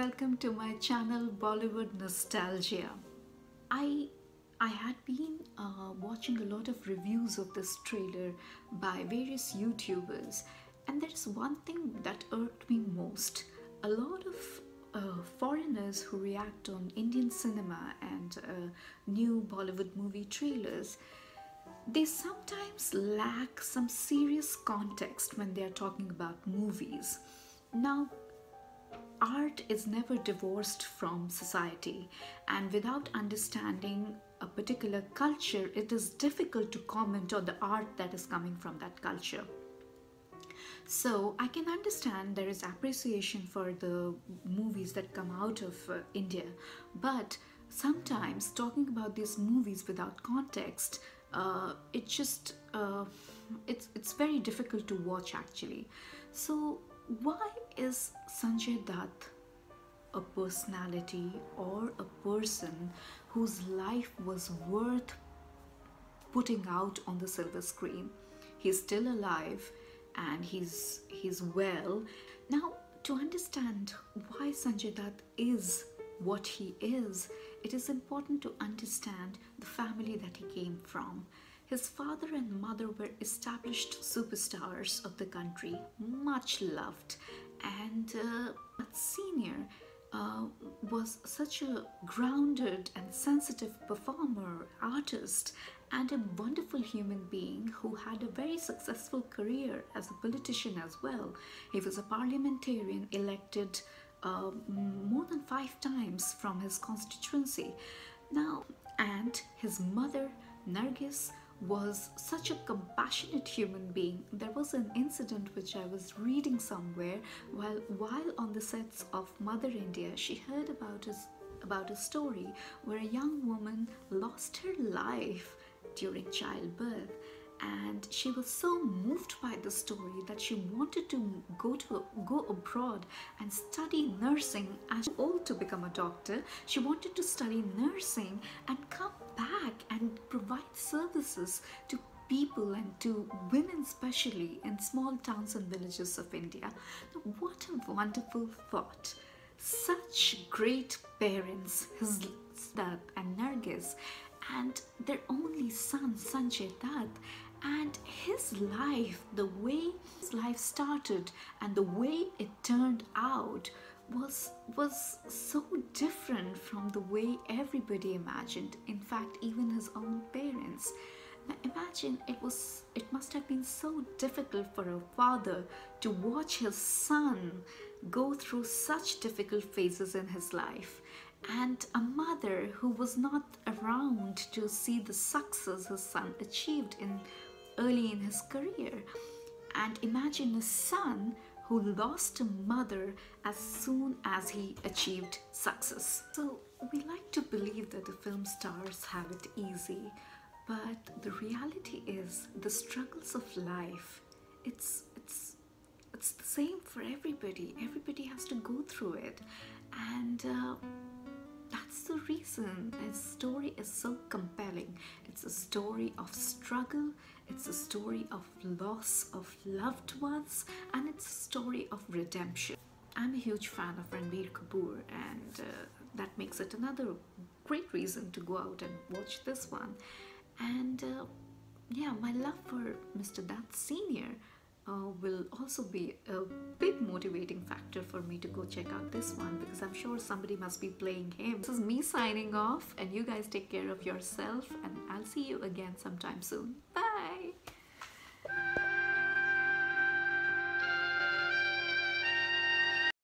welcome to my channel Bollywood Nostalgia. I I had been watching a lot of reviews of this trailer by various YouTubers, and there is one thing that irked me most. A lot of foreigners who react on Indian cinema and new Bollywood movie trailers, they sometimes lack some serious context when they are talking about movies. Now, art is never divorced from society, and without understanding a particular culture, it is difficult to comment on the art that is coming from that culture. So I can understand there is appreciation for the movies that come out of India, but sometimes talking about these movies without context, it just it's very difficult to watch actually. So why is Sanjay Dutt a personality or a person whose life was worth putting out on the silver screen? He's still alive and he's well. Now, to understand why Sanjay Dutt is what he is, it is important to understand the family that he came from. His father and mother were established superstars of the country, much loved, and Senior was such a grounded and sensitive performer, artist, and a wonderful human being who had a very successful career as a politician as well. He was a parliamentarian elected more than 5 times from his constituency. Now, and his mother, Nargis, was such a compassionate human being. There was an incident which I was reading somewhere while on the sets of Mother India. She heard about a story where a young woman lost her life during childbirth, and she was so moved by the story that she wanted to go abroad and study nursing. As she was old to become a doctor, she wanted to study nursing and come back and provide services to people and to women, especially in small towns and villages of India. Now, what a wonderful thought. Such great parents, his Dutt and Nargis, and their only son Sanjay Dutt, and his life, the way his life started and the way it turned out was so different from the way everybody imagined. In fact, even his own parents. Now imagine, it must have been so difficult for a father to watch his son go through such difficult phases in his life, and a mother who was not around to see the success his son achieved early in his career. And imagine a son who lost a mother as soon as he achieved success. So we like to believe that the film stars have it easy, but the reality is the struggles of life, it's the same for everybody. Everybody has to go through it, and that's the reason his story is so compelling. It's a story of struggle, it's a story of loss of loved ones, and it's a story of redemption. I'm a huge fan of Ranbir Kapoor, and that makes it another great reason to go out and watch this one. And yeah, my love for Mr. Dutt Senior will also be a big motivating factor for me to go check out this one, because I'm sure somebody must be playing him. This is me signing off, and you guys take care of yourself, and I'll see you again sometime soon. Bye!